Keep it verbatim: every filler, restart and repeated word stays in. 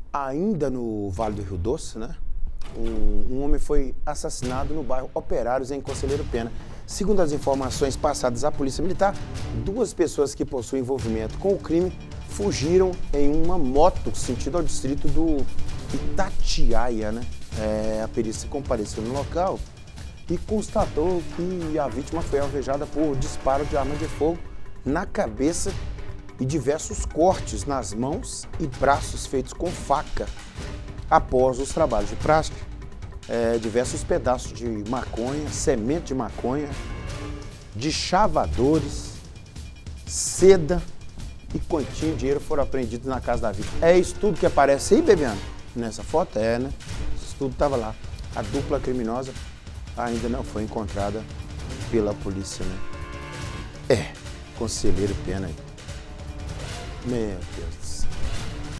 Ainda no Vale do Rio Doce, né? Um, um homem foi assassinado no bairro Operários, em Conselheiro Pena. Segundo as informações passadas à Polícia Militar, duas pessoas que possuem envolvimento com o crime fugiram em uma moto sentido ao distrito do Itatiaia, né? É, a perícia compareceu no local e constatou que a vítima foi alvejada por disparo de arma de fogo na cabeça e diversos cortes nas mãos e braços feitos com faca. Após os trabalhos de prática, é, diversos pedaços de maconha, semente de maconha, de chavadores, seda e quantia de dinheiro foram apreendidos na casa da vítima. É isso tudo que aparece aí, Bebiano? Nessa foto? É, né? Isso tudo estava lá. A dupla criminosa ainda não foi encontrada pela polícia, né? É, Conselheiro Pena aí. Meu Deus.